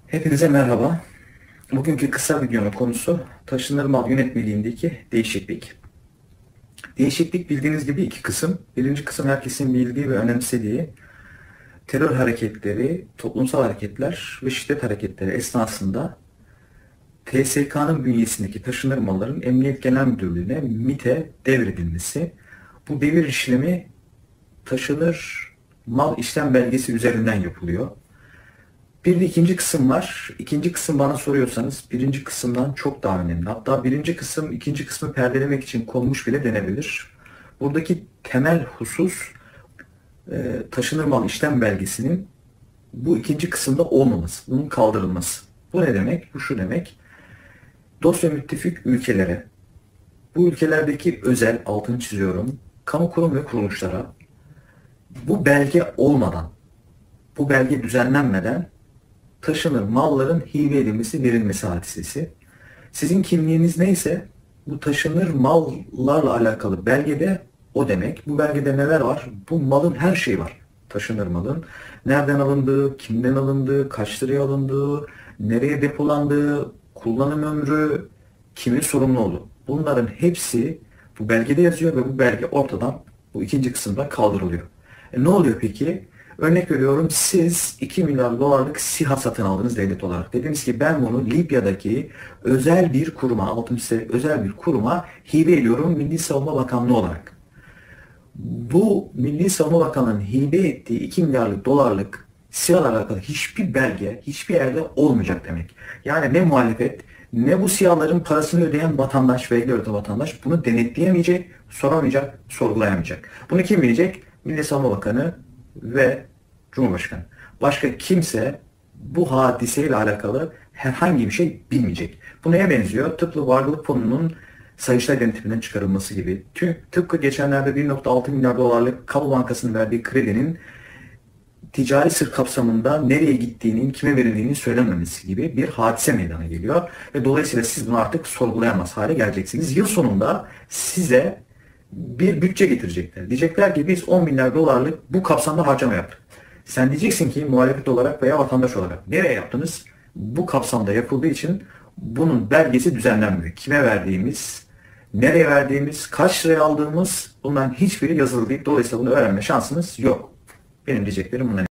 Hepinize merhaba. Bugünkü kısa videonun konusu taşınır mal yönetmeliğindeki değişiklik. Değişiklik bildiğiniz gibi iki kısım. Birinci kısım herkesin bildiği ve önemsediği terör hareketleri, toplumsal hareketler ve şiddet hareketleri esnasında TSK'nın bünyesindeki taşınır malların Emniyet Genel Müdürlüğü'ne MİT'e devredilmesi. Bu devir işlemi taşınır mal işlem belgesi üzerinden yapılıyor. Bir de ikinci kısım var. İkinci kısım bana soruyorsanız birinci kısımdan çok daha önemli. Hatta birinci kısım ikinci kısmı perdelemek için konmuş bile denebilir. Buradaki temel husus taşınır mal işlem belgesinin bu ikinci kısımda olmaması, bunun kaldırılması. Bu ne demek? Bu şu demek. Dost ve müttefik ülkelere, bu ülkelerdeki özel, altını çiziyorum, kamu kurum ve kuruluşlara bu belge olmadan, bu belge düzenlenmeden taşınır malların hibe edilmesi, verilmesi hadisesi. Sizin kimliğiniz neyse bu taşınır mallarla alakalı belgede o demek. Bu belgede neler var? Bu malın her şeyi var. Taşınır malın. Nereden alındığı, kimden alındığı, kaç liraya alındığı, nereye depolandığı, kullanım ömrü, kimin sorumlu olduğu. Bunların hepsi bu belgede yazıyor ve bu belge ortadan bu ikinci kısımda kaldırılıyor. Ne oluyor peki? Örnek veriyorum, siz 2 milyar dolarlık SİHA satın aldınız devlet olarak. Dediniz ki ben bunu Libya'daki özel bir kuruma, altın size özel bir kuruma hibe ediyorum Milli Savunma Bakanlığı olarak. Bu Milli Savunma Bakanlığı'nın hibe ettiği 2 milyarlık dolarlık SİHA'la alakalı hiçbir belge hiçbir yerde olmayacak demek. Yani ne muhalefet ne bu SİHA'ların parasını ödeyen vatandaş, vergi ödeten vatandaş bunu denetleyemeyecek, soramayacak, sorgulayamayacak. Bunu kim bilecek? Milli Savunma Bakanı ve Cumhurbaşkanı. Başka kimse bu hadiseyle alakalı herhangi bir şey bilmeyecek. Bu neye benziyor? Tıpkı varlık fonunun Sayıştay denetiminden çıkarılması gibi. Tıpkı geçenlerde 1,6 milyar dolarlık Kamu Bankası'nın verdiği kredinin ticari sır kapsamında nereye gittiğinin, kime verildiğinin söylenmemesi gibi bir hadise meydana geliyor. Ve dolayısıyla siz bunu artık sorgulayamaz hale geleceksiniz. Yıl sonunda size bir bütçe getirecekler. Diyecekler ki biz 10 milyar dolarlık bu kapsamda harcama yaptık. Sen diyeceksin ki muhalefet olarak veya vatandaş olarak nereye yaptınız? Bu kapsamda yapıldığı için bunun belgesi düzenlenmiyor. Kime verdiğimiz, nereye verdiğimiz, kaç liraya aldığımız bunların hiçbiri yazılı değil. Dolayısıyla bunu öğrenme şansınız yok. Benim diyeceklerim bunlar.